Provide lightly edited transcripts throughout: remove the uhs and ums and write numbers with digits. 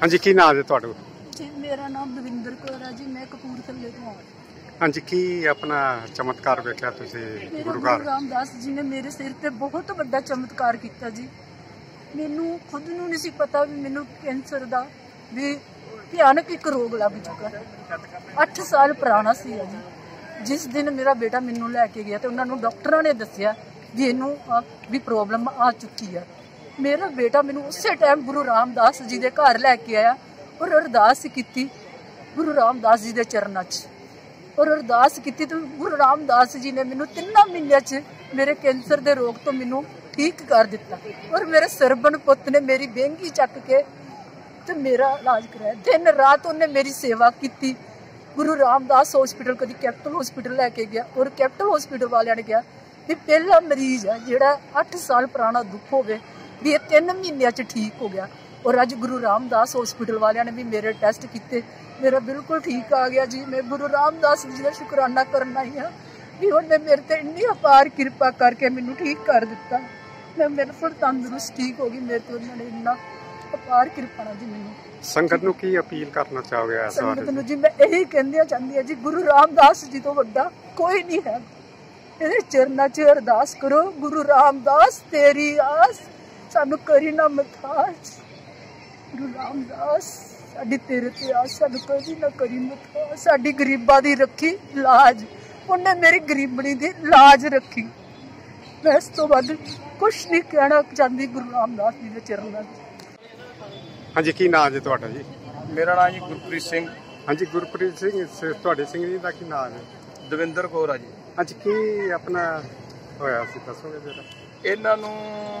हाँ जी, की नाम है तुहाडा? जी मेरा नाम दविंदर कौर है जी। मैं कपूरथले तो हाँ। हाँ जी, की अपना चमत्कार वेख्या तुसीं गुरु गुरु घर? रामदास जी ने मेरे सिर ते बहुत बड़ा चमत्कार किया जी। मैनू खुद नूं नहीं सी पता भी मैनू कैंसर दा भी भयानक एक रोग लग चुका। 8 साल पुराना सी जी। जिस दिन मेरा बेटा मैनू लैके गया तो उन्होंने डॉक्टरों ने दसिया भी इनू भी प्रॉब्लम आ चुकी है। मेरा बेटा मैनू उस टाइम गुरु रामदास जी के घर लैके आया और अरदास की गुरु रामदास जी के चरणों च। और अरदास की तो गुरु रामदास जी ने मैनू 3 महीनों च मेरे कैंसर के रोग तो मैनू ठीक कर दिता। और मेरे सरबन पुत ने मेरी बेंगी चक के तो मेरा इलाज कराया। दिन रात उन्हें मेरी सेवा की। गुरु रामदास हॉस्पिटल कभी कैपिटल हॉस्पिटल लैके गया और कैपिटल हॉस्पिटल वाले ने कहा भी पहला मरीज है जोड़ा 8 साल पुराना दुख हो गए भी ये 3 महीनों च ठीक हो गया। और अज गुरु रामदास हॉस्पिटल वाले ने भी मेरे टेस्ट किए, मेरा बिल्कुल ठीक आ गया जी। मैं गुरु रामदास जी का शुकराना करना ही हाँ भी उन्हें मेरे ते इन्नी अपार कृपा करके मैनू ठीक कर दिता। मैं बिल्कुल तंदुरुस्त ठीक हो गई। मेरे तो उन्होंने इन्ना अपार कृपा ना जी। मैनू संगत नूं की अपील करना चाहोगे? संगत नूं जी मैं यही कहना चाहती जी गुरु रामदास जी तो वड्डा कोई नहीं है। ਇਹਦੇ ਚਰਨਾਂ 'ਚ ਅਰਦਾਸ करो गुरु रामदास तेरी आस सानू करी ना मथास। गुरु रामदास साडी तेरे ते आस सानू करी ना करी मथास। साडी गरीबां दी रखी लाज, उन्हें मेरी गरीबनी दी लाज रखी। मैं इस तो बाद कुछ नहीं कहना चाहती गुरु रामदास जी के चरणों 'ਚ। हाँ जी, की नाम है तुहाडा जी? मेरा नाम जी गुरप्रीत सिंह। हाँ जी, गुरप्रीत सिंह तुहाडे सिंह जी का की नाम है? दविंदर कौर आ जी। हाँ जी, की अपना होया सी दसोगे जरा? ਇਹਨਾਂ ਨੂੰ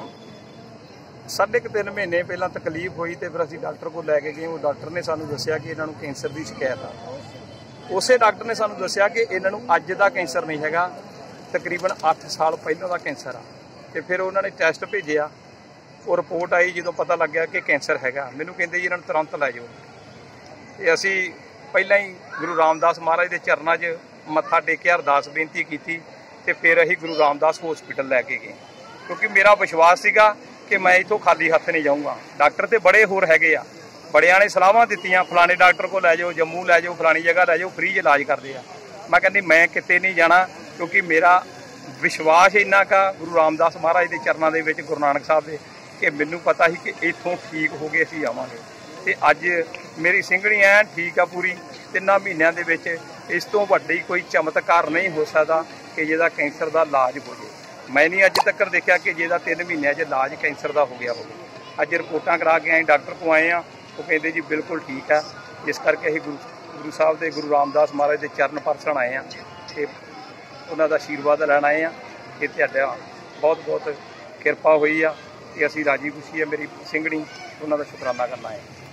3.5 ਮਹੀਨੇ ਪਹਿਲਾਂ ਤਕਲੀਫ ਹੋਈ ਤੇ ਫਿਰ ਅਸੀਂ ਡਾਕਟਰ ਕੋਲ ਲੈ ਕੇ ਗਏ। ਉਹ ਡਾਕਟਰ ਨੇ ਸਾਨੂੰ ਦੱਸਿਆ ਕਿ ਇਹਨਾਂ ਨੂੰ ਕੈਂਸਰ ਦੀ ਸ਼ਿਕਾਇਤ ਆ। ਉਸੇ ਡਾਕਟਰ ਨੇ ਸਾਨੂੰ ਦੱਸਿਆ ਕਿ ਇਹਨਾਂ ਨੂੰ ਅੱਜ ਦਾ ਕੈਂਸਰ ਨਹੀਂ ਹੈਗਾ, ਤਕਰੀਬਨ 8 ਸਾਲ ਪਹਿਲਾਂ ਦਾ ਕੈਂਸਰ ਆ। ਤੇ ਫਿਰ ਉਹਨਾਂ ਨੇ ਟੈਸਟ ਭੇਜਿਆ, ਉਹ ਰਿਪੋਰਟ ਆਈ। ਜਦੋਂ ਪਤਾ ਲੱਗਿਆ ਕਿ ਕੈਂਸਰ ਹੈਗਾ, ਮੈਨੂੰ ਕਹਿੰਦੇ ਜੀ ਇਹਨਾਂ ਨੂੰ ਤੁਰੰਤ ਲੈ ਜਾਓ। ਤੇ ਅਸੀਂ ਪਹਿਲਾਂ ਹੀ ਗੁਰੂ ਰਾਮਦਾਸ ਮਹਾਰਾਜ ਦੇ ਚਰਨਾਂ 'ਚ ਮੱਥਾ ਟੇਕਿਆ, ਅਰਦਾਸ ਬੇਨਤੀ ਕੀਤੀ ਤੇ ਫਿਰ ਅਸੀਂ ਗੁਰੂ ਰਾਮਦਾਸ ਹਸਪੀਟਲ ਲੈ ਕੇ ਗਏ। ਕਿਉਂਕਿ ਮੇਰਾ ਵਿਸ਼ਵਾਸ ਸੀਗਾ ਕਿ ਮੈਂ ਇੱਥੋਂ ਖਾਲੀ ਹੱਥ ਨਹੀਂ ਜਾਊਂਗਾ। ਡਾਕਟਰ ਤੇ ਬੜੇ ਹੋਰ ਹੈਗੇ ਆ, ਬੜਿਆਂ ਨੇ ਸਲਾਹਾਂ ਦਿੱਤੀਆਂ ਫਲਾਣੇ ਡਾਕਟਰ ਕੋਲ ਲੈ ਜਾਓ, ਜੰਮੂ ਲੈ ਜਾਓ, ਫਲਾਣੀ ਜਗ੍ਹਾ ਲੈ ਜਾਓ, ਫ੍ਰੀ ਇਲਾਜ ਕਰਦੇ ਆ। ਮੈਂ ਕਹਿੰਦੀ ਮੈਂ ਕਿਤੇ ਨਹੀਂ ਜਾਣਾ ਕਿਉਂਕਿ ਮੇਰਾ ਵਿਸ਼ਵਾਸ ਇੰਨਾ ਕਾ ਗੁਰੂ ਰਾਮਦਾਸ ਮਹਾਰਾਜ ਦੇ ਚਰਨਾਂ ਦੇ ਵਿੱਚ, ਗੁਰੂ ਨਾਨਕ ਸਾਹਿਬ ਦੇ, ਕਿ ਮੈਨੂੰ ਪਤਾ ਸੀ ਕਿ ਇੱਥੋਂ ਠੀਕ ਹੋ ਕੇ ਅਸੀਂ ਆਵਾਂਗੇ। ਤੇ ਅੱਜ ਮੇਰੀ ਸਿੰਘਣੀ ਐਨ ਠੀਕ ਆ ਪੂਰੀ 3 ਮਹੀਨਿਆਂ ਦੇ ਵਿੱਚ। ਇਸ ਤੋਂ ਵੱਡੀ ਕੋਈ ਚਮਤਕਾਰ ਨਹੀਂ ਹੋ ਸਕਦਾ ਕਿ ਜਿਹਦਾ ਕੈਂਸਰ ਦਾ ਇਲਾਜ ਹੋ ਜਾਵੇ। ਮੈਂ ਨਹੀਂ ਅੱਜ ਤੱਕ ਦੇਖਿਆ ਕਿ ਜਿਹਦਾ 3 ਮਹੀਨਿਆਂ 'ਚ ਇਲਾਜ ਕੈਂਸਰ ਦਾ ਹੋ ਗਿਆ ਹੋਵੇ। ਅੱਜ ਰਿਪੋਰਟਾਂ ਕਰਾ ਕੇ ਆਏ, ਡਾਕਟਰ ਕੋਲ ਆਏ ਆ, ਉਹ ਕਹਿੰਦੇ ਜੀ ਬਿਲਕੁਲ ਠੀਕ ਆ। ਇਸ ਕਰਕੇ ਅਸੀਂ ਗੁਰੂ ਸਾਹਿਬ ਦੇ, ਗੁਰੂ ਰਾਮਦਾਸ ਮਹਾਰਾਜ ਦੇ ਚਰਨ ਪਰਸਣ ਆਏ ਆ ਤੇ ਉਹਨਾਂ ਦਾ ਆਸ਼ੀਰਵਾਦ ਲੈਣ ਆਏ ਆ ਕਿ ਤੁਹਾਡਾ ਬਹੁਤ ਬਹੁਤ ਕਿਰਪਾ ਹੋਈ ਆ ਤੇ ਅਸੀਂ ਰਾਜੀ ਖੁਸ਼ੀ ਆ। ਮੇਰੀ ਸਿੰਘਣੀ ਉਹਨਾਂ ਦਾ ਸ਼ੁਕਰਾਨਾ ਕਰਨਾ ਹੈ।